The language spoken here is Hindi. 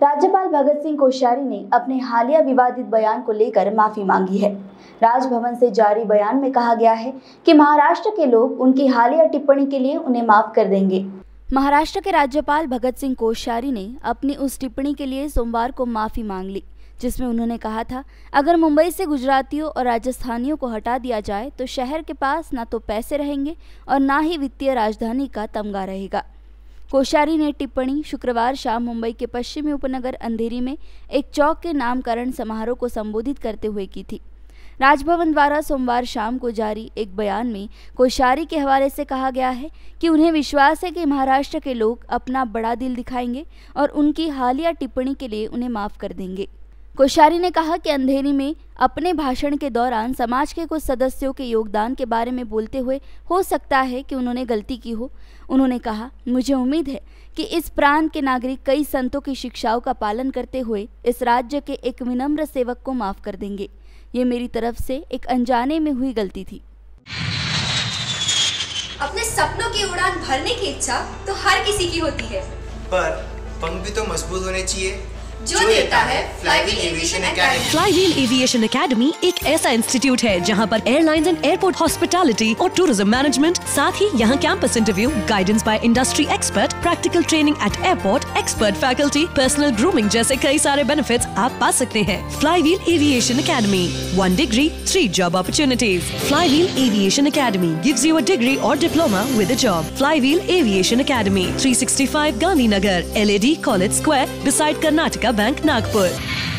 राज्यपाल भगत सिंह कोश्यारी ने अपने हालिया विवादित बयान को लेकर माफी मांगी है। राजभवन से जारी बयान में कहा गया है कि महाराष्ट्र के लोग उनकी हालिया टिप्पणी के लिए उन्हें माफ कर देंगे। महाराष्ट्र के राज्यपाल भगत सिंह कोश्यारी ने अपनी उस टिप्पणी के लिए सोमवार को माफी मांग ली, जिसमें उन्होंने कहा था, अगर मुंबई से गुजरातियों और राजस्थानियों को हटा दिया जाए तो शहर के पास ना तो पैसे रहेंगे और ना ही वित्तीय राजधानी का तमगा रहेगा। कोश्यारी ने टिप्पणी शुक्रवार शाम मुंबई के पश्चिमी उपनगर अंधेरी में एक चौक के नामकरण समारोह को संबोधित करते हुए की थी। राजभवन द्वारा सोमवार शाम को जारी एक बयान में कोश्यारी के हवाले से कहा गया है कि उन्हें विश्वास है कि महाराष्ट्र के लोग अपना बड़ा दिल दिखाएंगे और उनकी हालिया टिप्पणी के लिए उन्हें माफ कर देंगे। कोश्यारी ने कहा कि अंधेरी में अपने भाषण के दौरान समाज के कुछ सदस्यों के योगदान के बारे में बोलते हुए हो सकता है कि उन्होंने गलती की हो। उन्होंने कहा, मुझे उम्मीद है कि इस प्रांत के नागरिक कई संतों की शिक्षाओं का पालन करते हुए इस राज्य के एक विनम्र सेवक को माफ कर देंगे। ये मेरी तरफ से एक अनजाने में हुई गलती थी। अपने सपनों की उड़ान भरने की इच्छा तो हर किसी की होती है, पर पंख भी तो मजबूत होने चाहिए जो देता है Flywheel aviation academy. Flywheel aviation academy एक ऐसा इंस्टीट्यूट है जहां पर एयरलाइंस एंड एयरपोर्ट हॉस्पिटैलिटी और टूरिज्म मैनेजमेंट, साथ ही यहां campus interview, guidance by industry expert, practical training at airport, expert faculty, personal grooming जैसे कई सारे बेनिफिट्स आप पा सकते हैं। Flywheel aviation academy, 1 degree, 3 job opportunities. Flywheel Aviation Academy gives you a degree or diploma with a job. Flywheel Aviation Academy, 365 Gandhinagar, LAD College Square, beside Karnataka Bank, Nagpur.